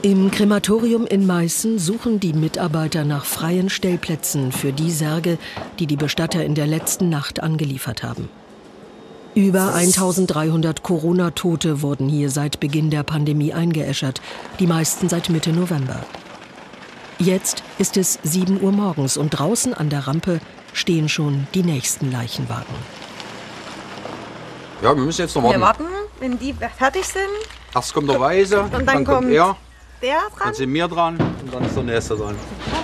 Im Krematorium in Meißen suchen die Mitarbeiter nach freien Stellplätzen für die Särge, die die Bestatter in der letzten Nacht angeliefert haben. Über 1300 Corona-Tote wurden hier seit Beginn der Pandemie eingeäschert, die meisten seit Mitte November. Jetzt ist es 7 Uhr morgens und draußen an der Rampe stehen schon die nächsten Leichenwagen. Ja, wir müssen jetzt noch warten. Wir warten, wenn die fertig sind. Erst kommt der Weiße, und dann kommt er, der dran. dann sind wir dran und dann ist der Nächste dran.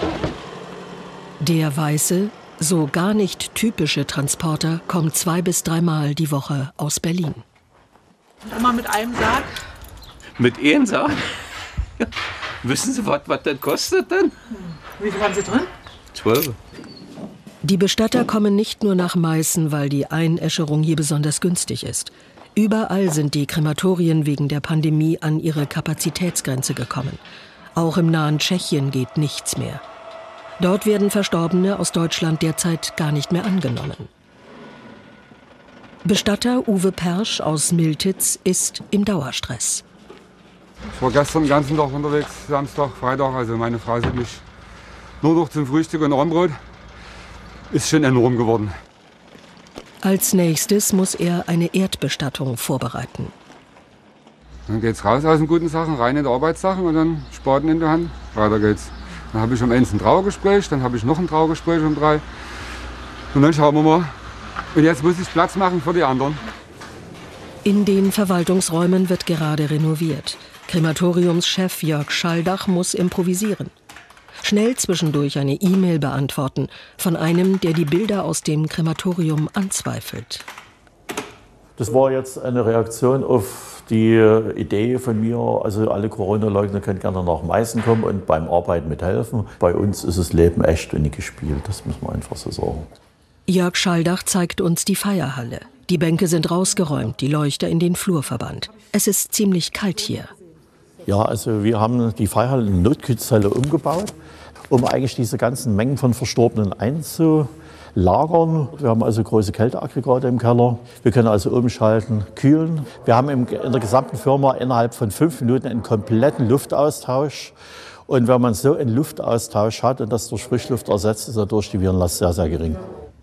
Der Weiße, so gar nicht typische Transporter, kommt 2- bis 3-mal die Woche aus Berlin. Und immer mit einem Sarg? Mit einem Sarg? Wissen Sie, was das kostet denn? Wie viel haben Sie drin? 12. Die Bestatter kommen nicht nur nach Meißen, weil die Einäscherung hier besonders günstig ist. Überall sind die Krematorien wegen der Pandemie an ihre Kapazitätsgrenze gekommen. Auch im nahen Tschechien geht nichts mehr. Dort werden Verstorbene aus Deutschland derzeit gar nicht mehr angenommen. Bestatter Uwe Persch aus Miltitz ist im Dauerstress. Ich war gestern den ganzen Tag unterwegs, Samstag, Freitag. Also meine Frau sieht mich nur noch zum Frühstück und Abendbrot. Ist schon enorm geworden. Als nächstes muss er eine Erdbestattung vorbereiten. Dann geht's raus aus den guten Sachen, rein in die Arbeitssachen und dann Spaten in der Hand. Weiter geht's. Dann habe ich um 1 ein Trauergespräch, dann habe ich noch ein Trauergespräch um 3. Und dann schauen wir mal. Und jetzt muss ich Platz machen für die anderen. In den Verwaltungsräumen wird gerade renoviert. Krematoriumschef Jörg Schaldach muss improvisieren. Schnell zwischendurch eine E-Mail beantworten von einem, der die Bilder aus dem Krematorium anzweifelt. Das war jetzt eine Reaktion auf die Idee von mir, also alle Corona-Leugner können gerne nach Meißen kommen und beim Arbeiten mithelfen. Bei uns ist das Leben echt und nicht gespielt, das muss man einfach so sagen. Jörg Schaldach zeigt uns die Feierhalle. Die Bänke sind rausgeräumt, die Leuchter in den Flur verbannt. Es ist ziemlich kalt hier. Ja, also wir haben die Feierhalle in Notkühlzelle umgebaut, um eigentlich diese ganzen Mengen von Verstorbenen einzulagern. Wir haben also große Kälteaggregate im Keller. Wir können also umschalten, kühlen. Wir haben in der gesamten Firma innerhalb von 5 Minuten einen kompletten Luftaustausch. Und wenn man so einen Luftaustausch hat und das durch Frischluft ersetzt, ist dadurch die Virenlast sehr, sehr gering.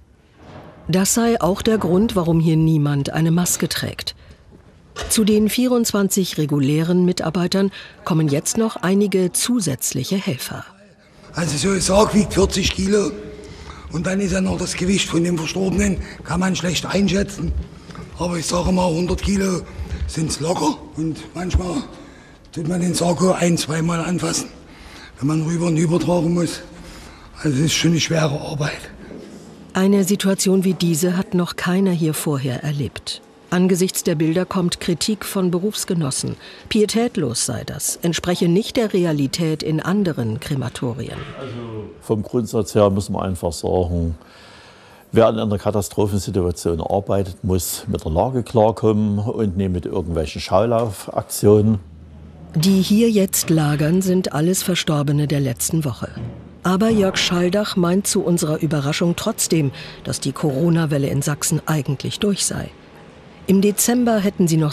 Das sei auch der Grund, warum hier niemand eine Maske trägt. Zu den 24 regulären Mitarbeitern kommen jetzt noch einige zusätzliche Helfer. Also so ein Sarg wiegt 40 Kilo und dann ist ja noch das Gewicht von dem Verstorbenen, kann man schlecht einschätzen. Aber ich sage mal, 100 Kilo sind es locker und manchmal tut man den Sarg 1-2 Mal anfassen, wenn man rüber und übertragen muss. Also es ist schon eine schwere Arbeit. Eine Situation wie diese hat noch keiner hier vorher erlebt. Angesichts der Bilder kommt Kritik von Berufsgenossen. Pietätlos sei das, entspreche nicht der Realität in anderen Krematorien. Also vom Grundsatz her muss man einfach sagen, wer in einer Katastrophensituation arbeitet, muss mit der Lage klarkommen und nicht mit irgendwelchen Schaulaufaktionen. Die hier jetzt lagern, sind alles Verstorbene der letzten Woche. Aber Jörg Schaldach meint zu unserer Überraschung trotzdem, dass die Corona-Welle in Sachsen eigentlich durch sei. Im Dezember hätten sie noch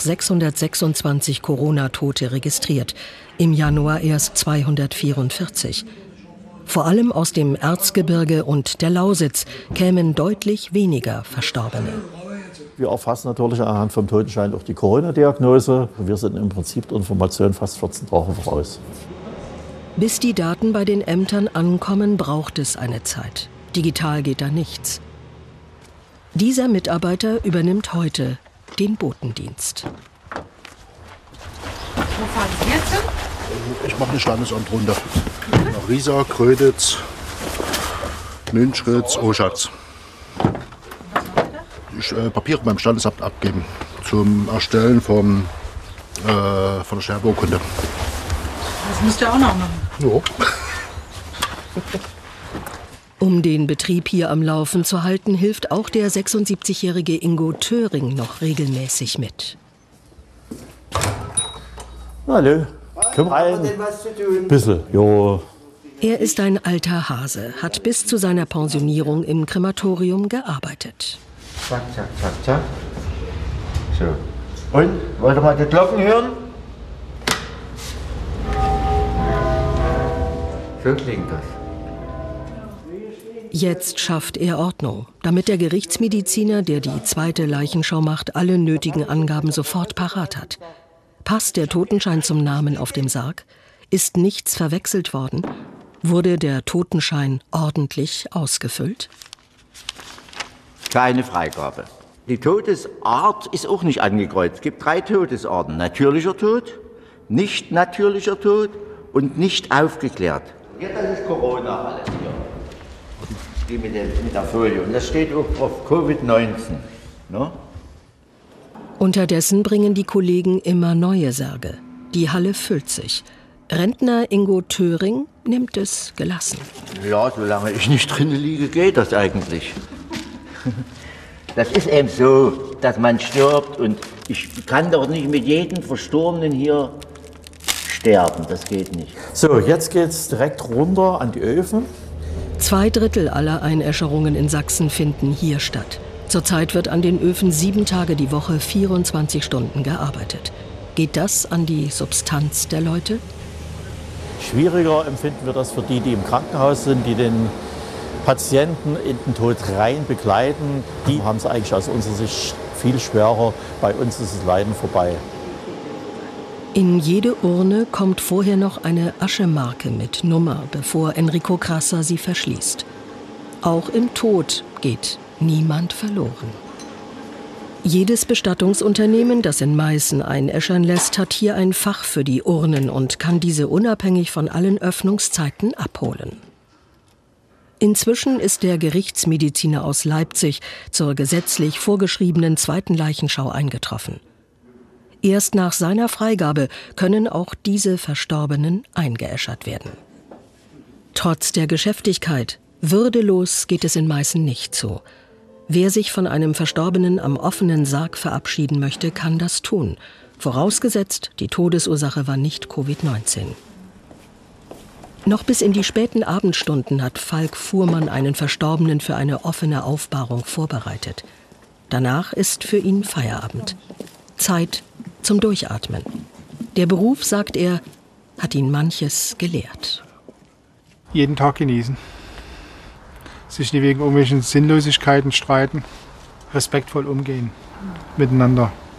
626 Corona-Tote registriert, im Januar erst 244. Vor allem aus dem Erzgebirge und der Lausitz kämen deutlich weniger Verstorbene. Wir erfassen natürlich anhand vom Totenschein auch die Corona-Diagnose. Wir sind im Prinzip der Information fast 14 Tage voraus. Bis die Daten bei den Ämtern ankommen, braucht es eine Zeit. Digital geht da nichts. Dieser Mitarbeiter übernimmt heute den Botendienst. Wo fahren Sie jetzt hin? Ich mache eine Standesamtrunde. Nach Riesa, Gröditz, Münchritz, Oschatz. Ich Papiere beim Standesamt abgeben zum Erstellen von der Sterbeurkunde. Das müsst ihr auch noch machen. Ja. Um den Betrieb hier am Laufen zu halten, hilft auch der 76-jährige Ingo Thöring noch regelmäßig mit. Hallo, komm rein. Bisschen, ja. Er ist ein alter Hase, hat bis zu seiner Pensionierung im Krematorium gearbeitet. Zack, zack, zack, zack. So. Und, wollt ihr mal die Glocken hören? So klingt das. Jetzt schafft er Ordnung, damit der Gerichtsmediziner, der die zweite Leichenschau macht, alle nötigen Angaben sofort parat hat. Passt der Totenschein zum Namen auf dem Sarg? Ist nichts verwechselt worden? Wurde der Totenschein ordentlich ausgefüllt? Keine Freigabe. Die Todesart ist auch nicht angekreuzt. Es gibt 3 Todesarten. Natürlicher Tod, nicht natürlicher Tod und nicht aufgeklärt. Ja, das ist Corona alles hier. Die mit der Folie. Und das steht auch auf Covid-19. Ne? Unterdessen bringen die Kollegen immer neue Särge. Die Halle füllt sich. Rentner Ingo Thöring nimmt es gelassen. Ja, solange ich nicht drin liege, geht das eigentlich. Das ist eben so, dass man stirbt und ich kann doch nicht mit jedem Verstorbenen hier sterben. Das geht nicht. So, jetzt geht's direkt runter an die Öfen. 2/3 aller Einäscherungen in Sachsen finden hier statt. Zurzeit wird an den Öfen 7 Tage die Woche 24 Stunden gearbeitet. Geht das an die Substanz der Leute? Schwieriger empfinden wir das für die, die im Krankenhaus sind, die den Patienten in den Tod rein begleiten. Die haben es eigentlich aus unserer Sicht viel schwerer. Bei uns ist das Leiden vorbei. In jede Urne kommt vorher noch eine Aschemarke mit Nummer, bevor Enrico Krasser sie verschließt. Auch im Tod geht niemand verloren. Jedes Bestattungsunternehmen, das in Meißen einäschern lässt, hat hier ein Fach für die Urnen und kann diese unabhängig von allen Öffnungszeiten abholen. Inzwischen ist der Gerichtsmediziner aus Leipzig zur gesetzlich vorgeschriebenen zweiten Leichenschau eingetroffen. Erst nach seiner Freigabe können auch diese Verstorbenen eingeäschert werden. Trotz der Geschäftigkeit, würdelos geht es in Meißen nicht zu. Wer sich von einem Verstorbenen am offenen Sarg verabschieden möchte, kann das tun. Vorausgesetzt, die Todesursache war nicht Covid-19. Noch bis in die späten Abendstunden hat Falk Fuhrmann einen Verstorbenen für eine offene Aufbahrung vorbereitet. Danach ist für ihn Feierabend. Zeit zum Durchatmen. Der Beruf, sagt er, hat ihn manches gelehrt. Jeden Tag genießen. Sich nicht wegen irgendwelchen Sinnlosigkeiten streiten. Respektvoll umgehen miteinander.